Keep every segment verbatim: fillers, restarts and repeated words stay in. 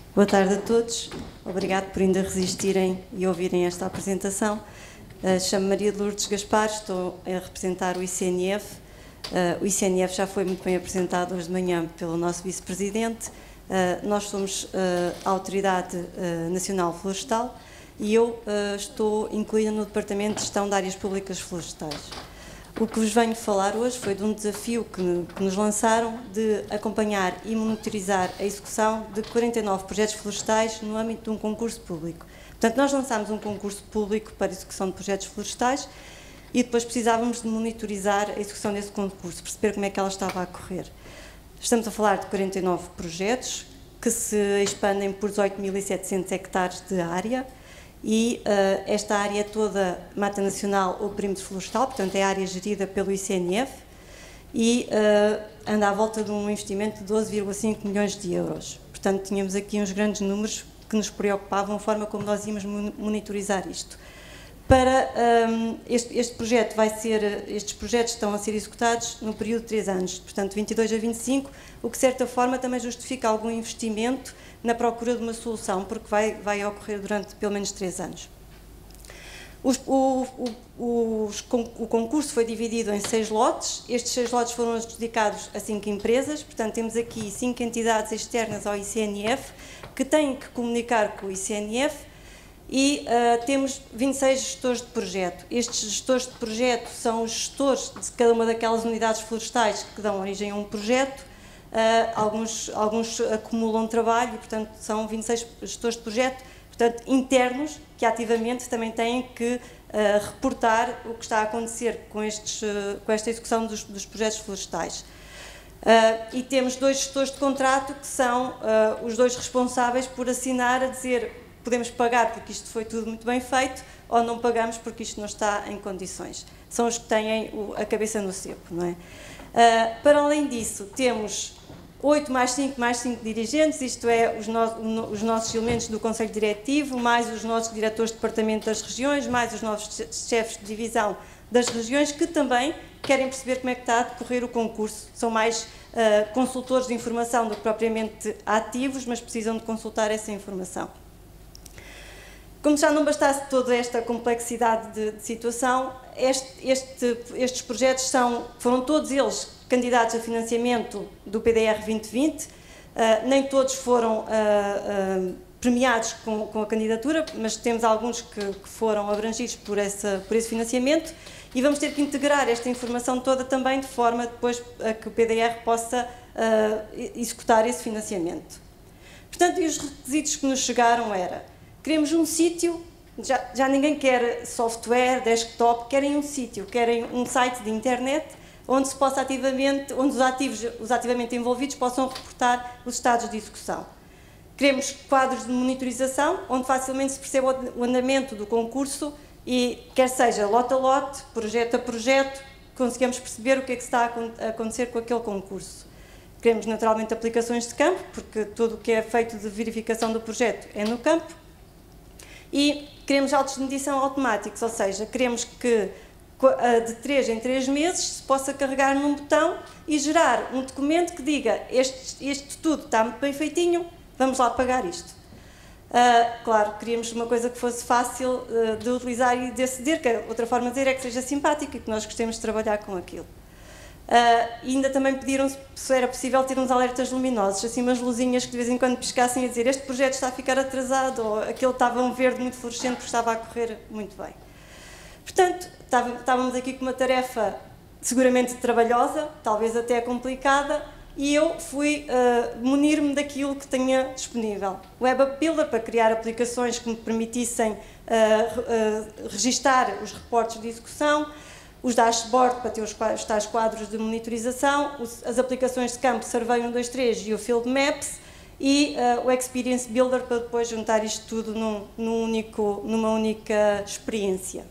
Boa tarde a todos. Obrigado por ainda resistirem e ouvirem esta apresentação. Uh, Chamo-me Maria de Lourdes Gaspar, estou a representar o I C N F. Uh, o I C N F já foi muito bem apresentado hoje de manhã pelo nosso vice-presidente. Uh, nós somos uh, a Autoridade uh, Nacional Florestal e eu uh, estou incluída no Departamento de Gestão de Áreas Públicas Florestais. O que vos venho falar hoje foi de um desafio que, que nos lançaram de acompanhar e monitorizar a execução de quarenta e nove projetos florestais no âmbito de um concurso público. Portanto, nós lançámos um concurso público para a execução de projetos florestais e depois precisávamos de monitorizar a execução desse concurso, perceber como é que ela estava a correr. Estamos a falar de quarenta e nove projetos que se expandem por dezoito mil e setecentos hectares de área. E uh, esta área é toda mata nacional ou perímetro florestal, portanto é a área gerida pelo I C N F e uh, anda à volta de um investimento de doze vírgula cinco milhões de euros. Portanto, tínhamos aqui uns grandes números que nos preocupavam, a forma como nós íamos monitorizar isto. Para um, este, este projeto vai ser, estes projetos estão a ser executados no período de três anos, portanto vinte e dois a vinte e cinco, o que de certa forma também justifica algum investimento na procura de uma solução, porque vai, vai ocorrer durante pelo menos três anos. Os, o, o, os, o concurso foi dividido em seis lotes, estes seis lotes foram adjudicados a cinco empresas, portanto temos aqui cinco entidades externas ao I C N F que têm que comunicar com o I C N F e uh, temos vinte e seis gestores de projeto. Estes gestores de projeto são os gestores de cada uma daquelas unidades florestais que dão origem a um projeto. Uh, alguns, alguns acumulam trabalho e, portanto, são vinte e seis gestores de projeto, portanto, internos, que ativamente também têm que uh, reportar o que está a acontecer com, estes, uh, com esta execução dos, dos projetos florestais. Uh, e temos dois gestores de contrato que são uh, os dois responsáveis por assinar a dizer podemos pagar porque isto foi tudo muito bem feito ou não pagamos porque isto não está em condições. São os que têm o, a cabeça no cepo, não é? Uh, para além disso, temos oito mais cinco mais cinco dirigentes, isto é, os, no, os nossos elementos do Conselho Diretivo, mais os nossos diretores de departamento das regiões, mais os nossos chefes de divisão das regiões, que também querem perceber como é que está a decorrer o concurso. São mais uh, consultores de informação do que propriamente ativos, mas precisam de consultar essa informação. Como já não bastasse toda esta complexidade de, de situação, este, este, estes projetos são, foram todos eles candidatos a financiamento do P D R vinte vinte, uh, nem todos foram uh, uh, premiados com, com a candidatura, mas temos alguns que, que foram abrangidos por, essa, por esse financiamento e vamos ter que integrar esta informação toda também de forma depois a que o P D R possa uh, executar esse financiamento. Portanto, e os requisitos que nos chegaram era, queremos um sítio, já, já ninguém quer software, desktop, querem um sítio, querem um site de internet onde se possa ativamente, onde os, ativos, os ativamente envolvidos possam reportar os estados de execução. Queremos quadros de monitorização, onde facilmente se perceba o andamento do concurso e, quer seja lote a lote, projeto a projeto, consigamos perceber o que é que está a acontecer com aquele concurso. Queremos naturalmente aplicações de campo, porque tudo o que é feito de verificação do projeto é no campo. E queremos autos de medição automáticos, ou seja, queremos que de três em três meses se possa carregar num botão e gerar um documento que diga este, este tudo está muito bem feitinho, vamos lá pagar isto. Uh, claro, queríamos uma coisa que fosse fácil uh, de utilizar e de aceder, que a outra forma de dizer é que seja simpática e que nós gostemos de trabalhar com aquilo. Uh, e ainda também pediram se era possível ter uns alertas luminosos, assim umas luzinhas que de vez em quando piscassem a dizer este projeto está a ficar atrasado ou aquele estava um verde muito fluorescente porque estava a correr muito bem. Portanto, estávamos aqui com uma tarefa seguramente trabalhosa, talvez até complicada, e eu fui uh, munir-me daquilo que tinha disponível. O Web App Builder para criar aplicações que me permitissem uh, uh, registar os reportes de execução, os dashboards para ter os, os tais quadros de monitorização, os, as aplicações de campo Survey um dois três e o Field Maps, e uh, o Experience Builder para depois juntar isto tudo num, num único, numa única experiência.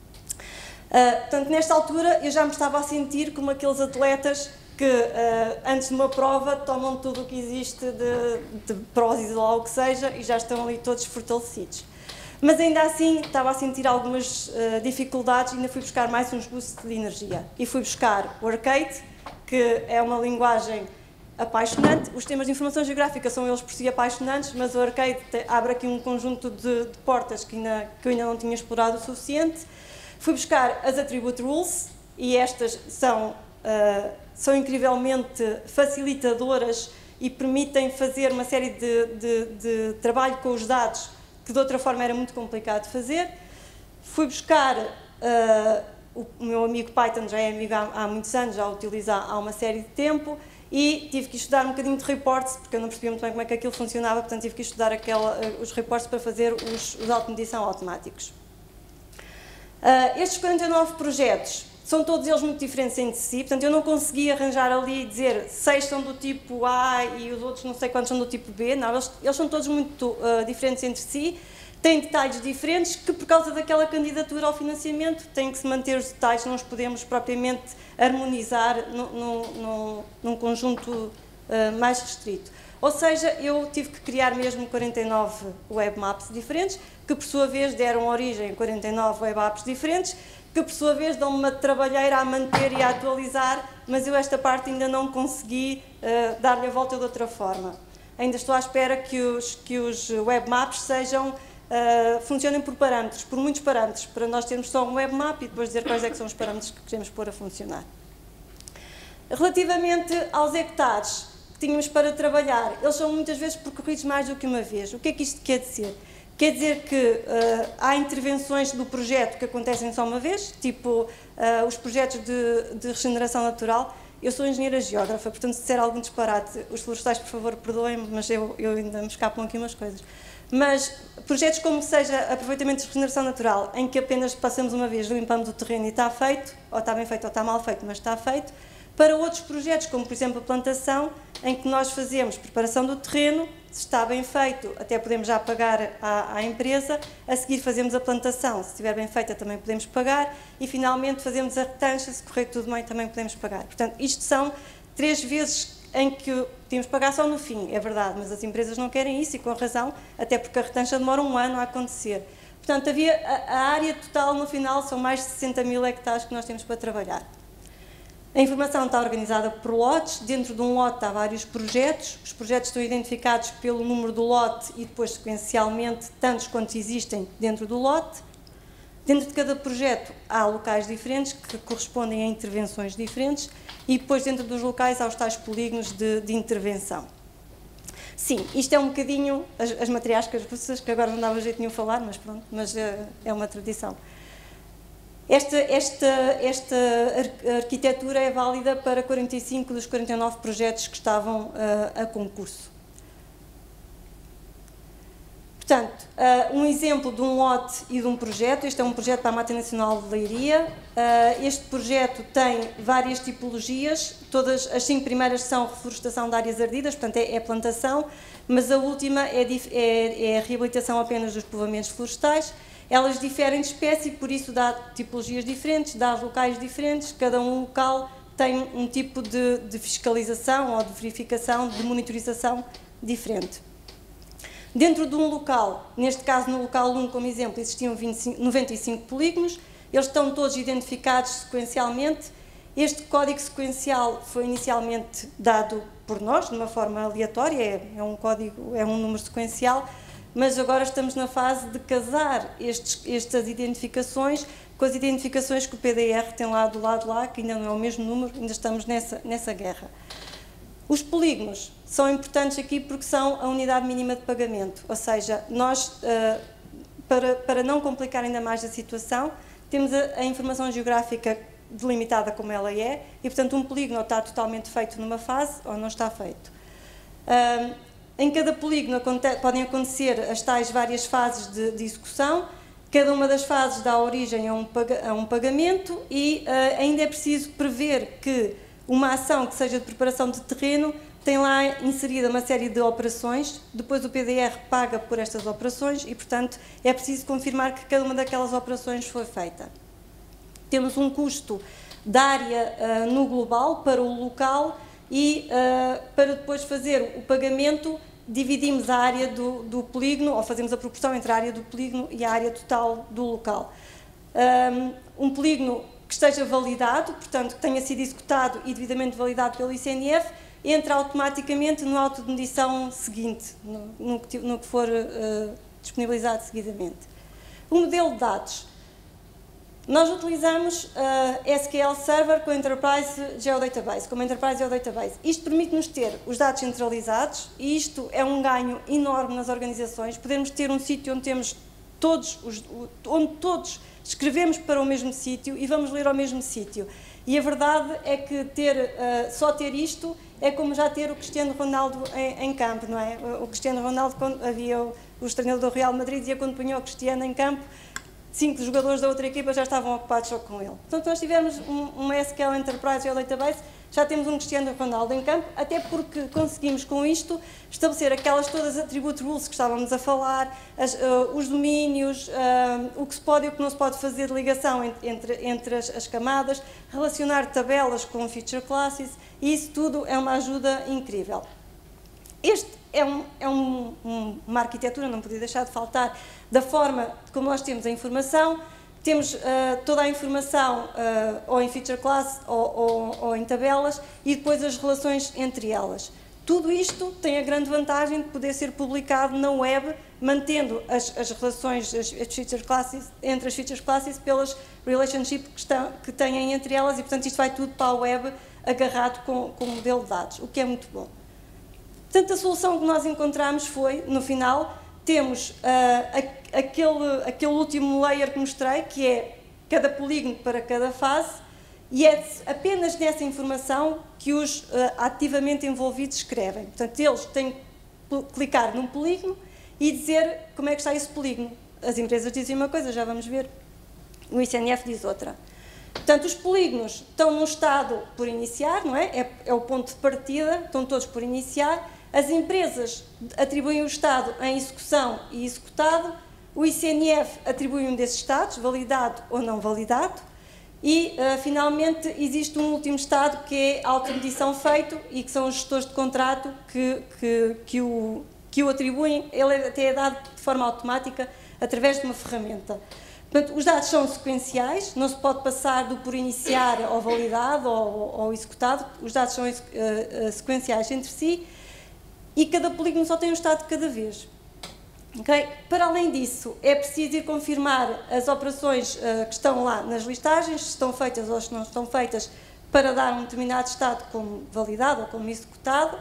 Uh, portanto, nesta altura eu já me estava a sentir como aqueles atletas que uh, antes de uma prova tomam tudo o que existe de, de prósis ou lá o que seja e já estão ali todos fortalecidos. Mas ainda assim estava a sentir algumas uh, dificuldades e ainda fui buscar mais uns boosts de energia. E fui buscar o Arcade, que é uma linguagem apaixonante. Os sistemas de informação geográfica são eles por si apaixonantes, mas o Arcade abre aqui um conjunto de, de portas que, ainda, que eu ainda não tinha explorado o suficiente. Fui buscar as Attribute Rules, e estas são, uh, são incrivelmente facilitadoras e permitem fazer uma série de, de, de trabalho com os dados que de outra forma era muito complicado de fazer. Fui buscar, uh, o meu amigo Python já é amigo há, há muitos anos, já o utiliza há uma série de tempo, e tive que estudar um bocadinho de reports, porque eu não percebia muito bem como é que aquilo funcionava, portanto tive que estudar aquela, os reports para fazer os, os automedição automáticos. Uh, estes quarenta e nove projetos são todos eles muito diferentes entre si, portanto eu não consegui arranjar ali e dizer seis são do tipo A e os outros não sei quantos são do tipo B, não, eles, eles são todos muito uh, diferentes entre si, têm detalhes diferentes que por causa daquela candidatura ao financiamento têm que se manter os detalhes, não os podemos propriamente harmonizar num, num, num conjunto uh, mais restrito. Ou seja, eu tive que criar mesmo quarenta e nove web maps diferentes, que por sua vez deram origem a quarenta e nove web apps diferentes, que por sua vez dão-me uma trabalheira a manter e a atualizar, mas eu esta parte ainda não consegui uh, dar-lhe a volta de outra forma. Ainda estou à espera que os, que os webmaps sejam, uh, funcionem por parâmetros, por muitos parâmetros, para nós termos só um webmap e depois dizer quais é que são os parâmetros que queremos pôr a funcionar. Relativamente aos hectares que tínhamos para trabalhar, eles são muitas vezes percorridos mais do que uma vez. O que é que isto quer dizer? Quer dizer que uh, há intervenções do projeto que acontecem só uma vez, tipo uh, os projetos de, de regeneração natural. Eu sou engenheira geógrafa, portanto, se disser algum disparate, os florestais, por favor, perdoem-me, mas eu, eu ainda me escapam aqui umas coisas. Mas projetos como seja aproveitamento de regeneração natural, em que apenas passamos uma vez, limpamos o terreno e está feito, ou está bem feito ou está mal feito, mas está feito, para outros projetos, como por exemplo a plantação, em que nós fazemos preparação do terreno, se está bem feito, até podemos já pagar à, à empresa, a seguir fazemos a plantação, se estiver bem feita também podemos pagar, e finalmente fazemos a retancha, se correr tudo bem também podemos pagar. Portanto, isto são três vezes em que temos que pagar só no fim, é verdade, mas as empresas não querem isso e com razão, até porque a retancha demora um ano a acontecer. Portanto, havia, a, a área total no final são mais de sessenta mil hectares que nós temos para trabalhar. A informação está organizada por lotes, dentro de um lote há vários projetos, os projetos estão identificados pelo número do lote e depois sequencialmente tantos quantos existem dentro do lote. Dentro de cada projeto há locais diferentes que correspondem a intervenções diferentes e depois dentro dos locais há os tais polígonos de, de intervenção. Sim, isto é um bocadinho as, as matriascas russas, que agora não dava jeito nenhum falar, mas pronto, mas é, é uma tradição. Esta, esta, esta arquitetura é válida para quarenta e cinco dos quarenta e nove projetos que estavam uh, a concurso. Portanto, uh, um exemplo de um lote e de um projeto, este é um projeto para a Mata Nacional de Leiria. Uh, este projeto tem várias tipologias, todas as cinco primeiras são reflorestação de áreas ardidas, portanto é, é plantação, mas a última é, é, é a reabilitação apenas dos povoamentos florestais. Elas diferem de espécie, por isso dá tipologias diferentes, dá locais diferentes, cada um local tem um tipo de, de fiscalização ou de verificação, de monitorização diferente. Dentro de um local, neste caso no local um como exemplo, existiam vinte e cinco, noventa e cinco polígonos, eles estão todos identificados sequencialmente. Este código sequencial foi inicialmente dado por nós, de uma forma aleatória, é, é um código, é um número sequencial, mas agora estamos na fase de casar estes, estas identificações com as identificações que o P D R tem lá do lado lá, que ainda não é o mesmo número, ainda estamos nessa, nessa guerra. Os polígonos são importantes aqui porque são a unidade mínima de pagamento, ou seja, nós, para, para não complicar ainda mais a situação, temos a, a informação geográfica delimitada como ela é e, portanto, um polígono está totalmente feito numa fase ou não está feito. Em cada polígono podem acontecer as tais várias fases de, de execução, cada uma das fases dá origem a um, a um pagamento e uh, ainda é preciso prever que uma ação que seja de preparação de terreno tem lá inserida uma série de operações, depois o P D R paga por estas operações e, portanto, é preciso confirmar que cada uma daquelas operações foi feita. Temos um custo da área uh, no global para o local e uh, para depois fazer o pagamento dividimos a área do, do polígono, ou fazemos a proporção entre a área do polígono e a área total do local. Um, um polígono que esteja validado, portanto que tenha sido executado e devidamente validado pelo I C N F, entra automaticamente no auto de medição seguinte, no, no, no que for uh, disponibilizado seguidamente. O modelo de dados. Nós utilizamos uh, S Q L Server com Enterprise Geodatabase, como Enterprise Geodatabase. Isto permite-nos ter os dados centralizados e isto é um ganho enorme nas organizações. Podemos ter um sítio onde temos todos, os, onde todos escrevemos para o mesmo sítio e vamos ler ao mesmo sítio. E a verdade é que ter, uh, só ter isto é como já ter o Cristiano Ronaldo em, em campo, não é? O Cristiano Ronaldo, quando havia o, o treinador do Real Madrid, dizia quando punha o Cristiano em campo, cinco jogadores da outra equipa já estavam ocupados só com ele. Portanto, nós tivemos um, uma S Q L Enterprise Geodatabase, já temos um Cristiano Ronaldo em campo, até porque conseguimos com isto estabelecer aquelas todas attribute rules que estávamos a falar, as, uh, os domínios, uh, o que se pode e o que não se pode fazer de ligação entre, entre as, as camadas, relacionar tabelas com feature classes, e isso tudo é uma ajuda incrível. Este é, um, é um, um, uma arquitetura, não podia deixar de faltar, da forma como nós temos a informação. Temos uh, toda a informação uh, ou em feature class ou, ou, ou em tabelas e depois as relações entre elas. Tudo isto tem a grande vantagem de poder ser publicado na web, mantendo as, as relações as, as feature classes, entre as feature classes pelas relationships que, estão, que têm entre elas, e portanto isto vai tudo para a web agarrado com, com o modelo de dados, o que é muito bom. Portanto, a solução que nós encontramos foi, no final, temos uh, a, aquele, aquele último layer que mostrei, que é cada polígono para cada fase, e é apenas nessa informação que os uh, ativamente envolvidos escrevem. Portanto, eles têm que clicar num polígono e dizer como é que está esse polígono. As empresas dizem uma coisa, já vamos ver, o I C N F diz outra. Portanto, os polígonos estão num estado por iniciar, não é? É, é o ponto de partida, estão todos por iniciar. As empresas atribuem o estado em execução e executado, o I C N F atribui um desses estados, validado ou não validado, e, uh, finalmente, existe um último estado que é a automedição feito e que são os gestores de contrato que, que, que, o, que o atribuem. Ele até é dado de forma automática através de uma ferramenta. Portanto, os dados são sequenciais, não se pode passar do por iniciar ao validado ou ao executado, os dados são uh, uh, sequenciais entre si, e cada polígono só tem um estado de cada vez. Okay? Para além disso, é preciso ir confirmar as operações uh, que estão lá nas listagens, se estão feitas ou se não estão feitas, para dar um determinado estado como validado ou como executado,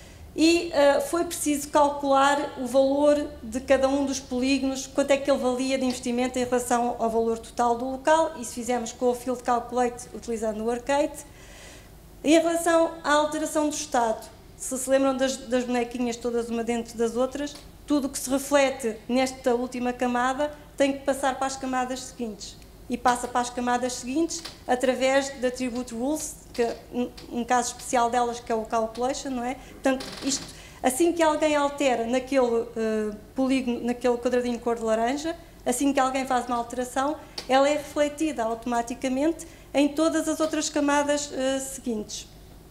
e uh, foi preciso calcular o valor de cada um dos polígonos, quanto é que ele valia de investimento em relação ao valor total do local. Isso fizemos com o Field Calculate, utilizando o Arcade. Em relação à alteração do estado, se se lembram das, das bonequinhas todas uma dentro das outras, tudo o que se reflete nesta última camada tem que passar para as camadas seguintes. E passa para as camadas seguintes através de Attribute Rules, que um, um caso especial delas que é o Calculation, não é? Portanto, isto, assim que alguém altera naquele uh, polígono, naquele quadradinho cor de laranja, assim que alguém faz uma alteração, ela é refletida automaticamente em todas as outras camadas uh, seguintes.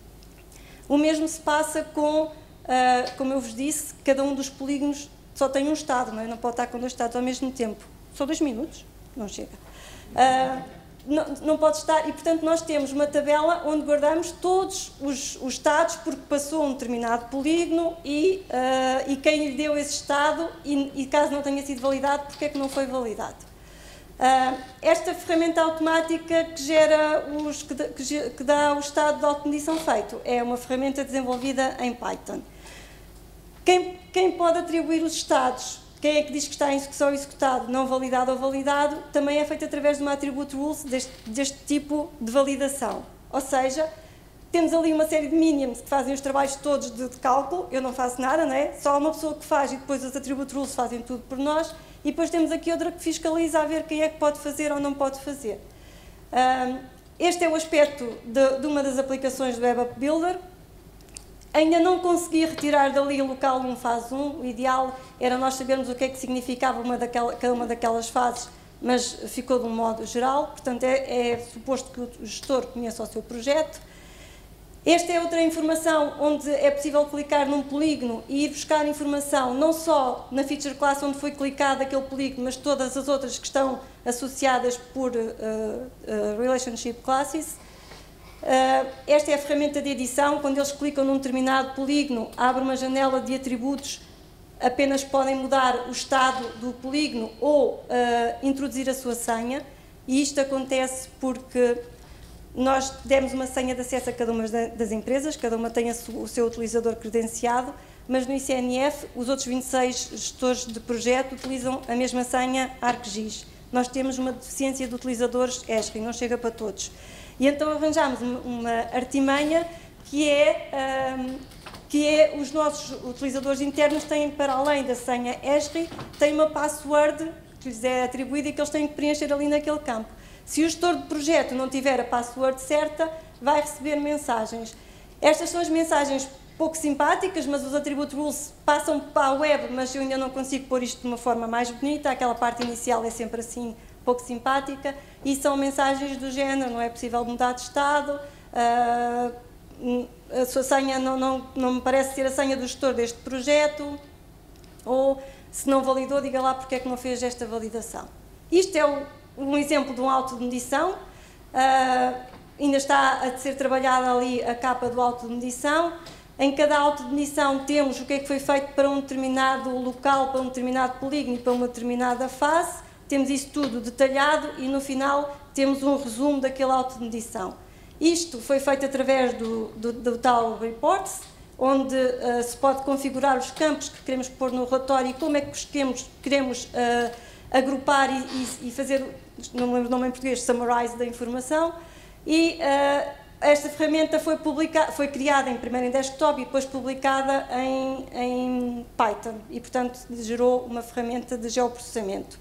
O mesmo se passa com, uh, como eu vos disse, cada um dos polígonos só tem um estado, não é? Não pode estar com dois estados ao mesmo tempo. Só dois minutos? Não chega. Uh, não, não pode estar, e portanto nós temos uma tabela onde guardamos todos os, os estados porque passou um determinado polígono e, uh, e quem lhe deu esse estado e, e caso não tenha sido validado, porque é que não foi validado. Uh, esta ferramenta automática que gera os, que, que, que dá o estado de automedição feito é uma ferramenta desenvolvida em Python. Quem, quem pode atribuir os estados, quem é que diz que está em execução ou executado, não validado ou validado, também é feito através de uma attribute rules deste, deste tipo de validação. Ou seja, temos ali uma série de minions que fazem os trabalhos todos de, de cálculo, eu não faço nada, não é? Só uma pessoa que faz e depois os attribute rules fazem tudo por nós. E depois temos aqui outra que fiscaliza a ver quem é que pode fazer ou não pode fazer. Um, este é o aspecto de, de uma das aplicações do Web App Builder. Ainda não consegui retirar dali o local um fase um. O ideal era nós sabermos o que é que significava uma daquela, cada uma daquelas fases, mas ficou de um modo geral. Portanto, é, é suposto que o gestor conheça o seu projeto. Esta é outra informação onde é possível clicar num polígono e ir buscar informação não só na feature class onde foi clicado aquele polígono, mas todas as outras que estão associadas por uh, uh, relationship classes. Uh, esta é a ferramenta de edição. Quando eles clicam num determinado polígono, abre uma janela de atributos, apenas podem mudar o estado do polígono ou uh, introduzir a sua senha, e isto acontece porque nós demos uma senha de acesso a cada uma das empresas, cada uma tem o seu utilizador credenciado, mas no I C N F os outros vinte e seis gestores de projeto utilizam a mesma senha ArcGIS. Nós temos uma deficiência de utilizadores ESRI, não chega para todos. E então arranjámos uma artimanha que é, um, que é os nossos utilizadores internos têm, para além da senha ESRI, têm uma password que lhes é atribuída e que eles têm que preencher ali naquele campo. Se o gestor de projeto não tiver a password certa, vai receber mensagens. Estas são as mensagens pouco simpáticas, mas os attribute rules passam para a web, mas eu ainda não consigo pôr isto de uma forma mais bonita. Aquela parte inicial é sempre assim, pouco simpática, e são mensagens do género: não é possível mudar de estado, uh, a sua senha não, não, não me parece ser a senha do gestor deste projeto, ou se não validou, diga lá porque é que não fez esta validação. Isto é o, um exemplo de um auto de medição, uh, ainda está a ser trabalhada ali a capa do auto de medição. Em cada auto de medição temos o que é que foi feito para um determinado local, para um determinado polígono e para uma determinada fase. Temos isso tudo detalhado e no final temos um resumo daquele auto de medição. Isto foi feito através do, do, do tal reports, onde uh, se pode configurar os campos que queremos pôr no relatório e como é que queremos, queremos uh, agrupar e, e, e fazer, não me lembro o nome em português, summarize da informação. E uh, esta ferramenta foi, publica, foi criada em, primeiro em desktop e depois publicada em, em Python e, portanto, gerou uma ferramenta de geoprocessamento.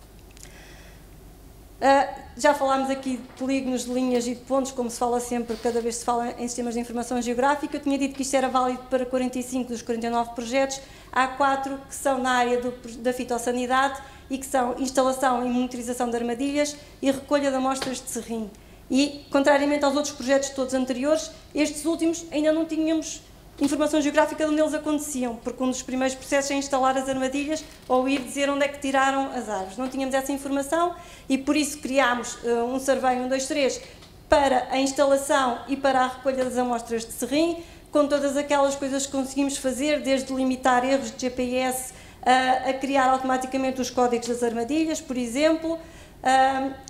Uh, já falámos aqui de polígonos, de linhas e de pontos, como se fala sempre, cada vez se fala em sistemas de informação geográfica. Eu tinha dito que isto era válido para quarenta e cinco dos quarenta e nove projetos. Há quatro que são na área do, da fitossanidade e que são instalação e monitorização de armadilhas e recolha de amostras de serrim. E, contrariamente aos outros projetos todos anteriores, estes últimos ainda não tínhamos informação geográfica de onde eles aconteciam, porque um dos primeiros processos é instalar as armadilhas ou ir dizer onde é que tiraram as árvores. Não tínhamos essa informação e por isso criámos uh, um survey um, dois, três para a instalação e para a recolha das amostras de serrim, com todas aquelas coisas que conseguimos fazer, desde limitar erros de G P S uh, a criar automaticamente os códigos das armadilhas, por exemplo. Uh,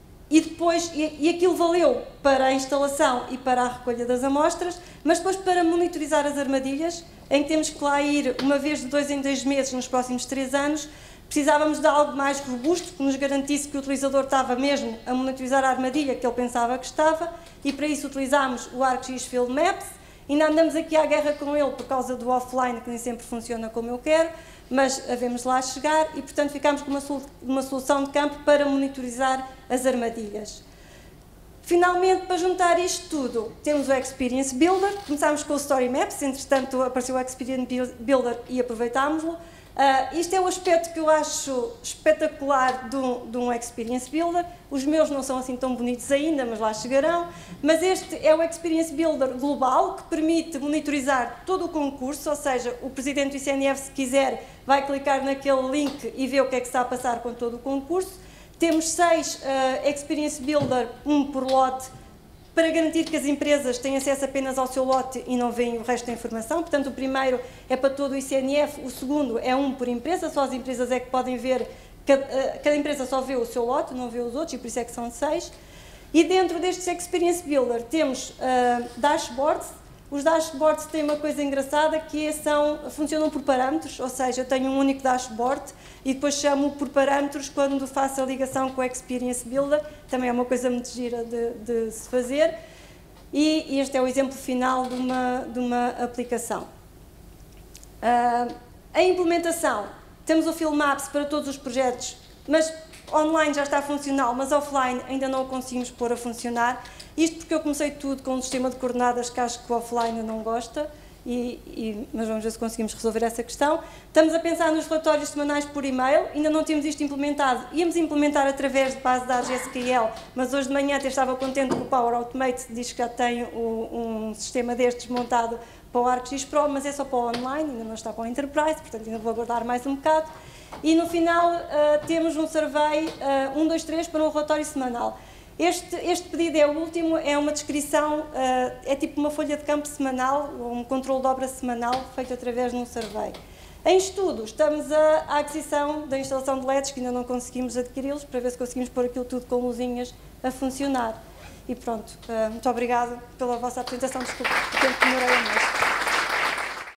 E depois, e, e aquilo valeu para a instalação e para a recolha das amostras, mas depois para monitorizar as armadilhas, em que temos que lá ir uma vez de dois em dois meses nos próximos três anos, precisávamos de algo mais robusto, que nos garantisse que o utilizador estava mesmo a monitorizar a armadilha que ele pensava que estava, e para isso utilizámos o ArcGIS Field Maps. Ainda andamos aqui à guerra com ele por causa do offline, que nem sempre funciona como eu quero, mas havemos lá chegar e, portanto, ficámos com uma, solu uma solução de campo para monitorizar as armadilhas. Finalmente, para juntar isto tudo, temos o Experience Builder. Começámos com o Story Maps, entretanto apareceu o Experience Builder e aproveitámos-lo. Uh, isto é o aspecto que eu acho espetacular de um, de um Experience Builder. Os meus não são assim tão bonitos ainda, mas lá chegarão. Mas este é o Experience Builder global, que permite monitorizar todo o concurso, ou seja, o presidente do I C N F, se quiser, vai clicar naquele link e ver o que é que está a passar com todo o concurso. Temos seis uh, Experience Builder, um por lote, para garantir que as empresas têm acesso apenas ao seu lote e não veem o resto da informação. Portanto, o primeiro é para todo o I C N F, o segundo é um por empresa, só as empresas é que podem ver, cada, cada empresa só vê o seu lote, não vê os outros, e por isso é que são seis. E dentro destes Experience Builder temos uh, dashboards. Os dashboards têm uma coisa engraçada, que é, são, funcionam por parâmetros, ou seja, eu tenho um único dashboard e depois chamo por parâmetros quando faço a ligação com o Experience Builder. Também é uma coisa muito gira de, de se fazer. E este é o exemplo final de uma, de uma aplicação. Uh, a implementação, temos o Field Maps para todos os projetos, mas online já está funcional, mas offline ainda não o conseguimos pôr a funcionar. Isto porque eu comecei tudo com um sistema de coordenadas que acho que o offline não gosta, e, e, mas vamos ver se conseguimos resolver essa questão. Estamos a pensar nos relatórios semanais por e-mail, ainda não temos isto implementado. Íamos implementar através de base de dados S Q L, mas hoje de manhã até estava contente que o Power Automate diz que já tem um, um sistema destes montado para o ArcGIS Pro, mas é só para o online, ainda não está para o Enterprise, portanto ainda vou aguardar mais um bocado. E no final uh, temos um survey uh, um, dois, três para um relatório semanal. Este, este pedido é o último, é uma descrição, uh, é tipo uma folha de campo semanal, ou um controle de obra semanal feito através de um survey. Em estudo, estamos a, à aquisição da instalação de L E Ds, que ainda não conseguimos adquiri-los, para ver se conseguimos pôr aquilo tudo com luzinhas a funcionar. E pronto, uh, muito obrigado pela vossa apresentação, desculpe, o tempo que demorei a mais.